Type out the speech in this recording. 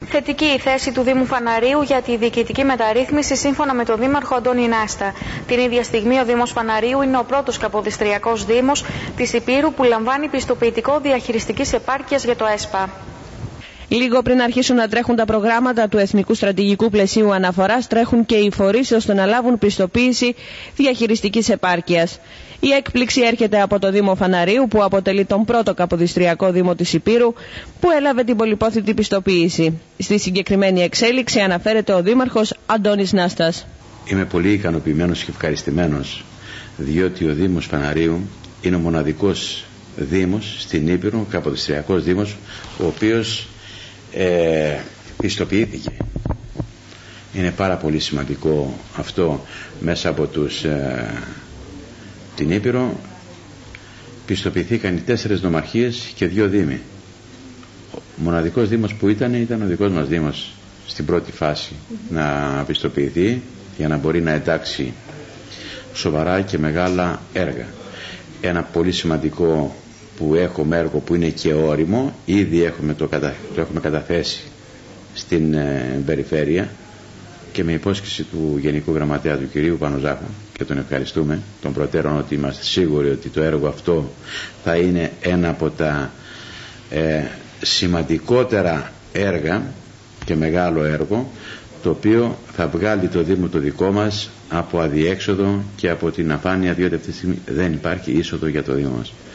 Θετική η θέση του Δήμου Φαναρίου για τη διοικητική μεταρρύθμιση σύμφωνα με τον Δήμαρχο Αντώνη Νάστα. Την ίδια στιγμή ο Δήμος Φαναρίου είναι ο πρώτος καποδιστριακός δήμος της Ηπείρου που λαμβάνει πιστοποιητικό διαχειριστικής επάρκειας για το ΕΣΠΑ. Λίγο πριν αρχίσουν να τρέχουν τα προγράμματα του Εθνικού Στρατηγικού Πλαισίου Αναφοράς, τρέχουν και οι φορείς ώστε να λάβουν πιστοποίηση διαχειριστικής επάρκειας. Η έκπληξη έρχεται από το Δήμο Φαναρίου, που αποτελεί τον πρώτο καποδιστριακό δήμο της Ηπείρου που έλαβε την πολυπόθητη πιστοποίηση. Στη συγκεκριμένη εξέλιξη αναφέρεται ο Δήμαρχος Αντώνης Νάστας. Είμαι πολύ ικανοποιημένος και ευχαριστημένος, διότι ο Δήμος Φαναρίου είναι ο μοναδικός δήμος στην Ηπείρο, καποδιστριακός δήμος, ο οποίος πιστοποιήθηκε. Είναι πάρα πολύ σημαντικό αυτό. Μέσα από την Ηπείρο πιστοποιηθήκαν οι 4 νομαρχίες και 2 δήμοι. Ο μοναδικός δήμος που ήταν ο δικός μας δήμος στην πρώτη φάση να πιστοποιηθεί, για να μπορεί να εντάξει σοβαρά και μεγάλα έργα. Ένα πολύ σημαντικό που έχουμε έργο που είναι και όριμο, ήδη το έχουμε καταθέσει στην περιφέρεια και με υπόσχεση του Γενικού Γραμματέα του κυρίου Πανοζάχου, και τον ευχαριστούμε των προτέρων, ότι είμαστε σίγουροι ότι το έργο αυτό θα είναι ένα από τα σημαντικότερα έργα και μεγάλο έργο, το οποίο θα βγάλει το Δήμο το δικό μας από αδιέξοδο και από την αφάνεια, διότι αυτή τη στιγμή δεν υπάρχει είσοδο για το Δήμο μας.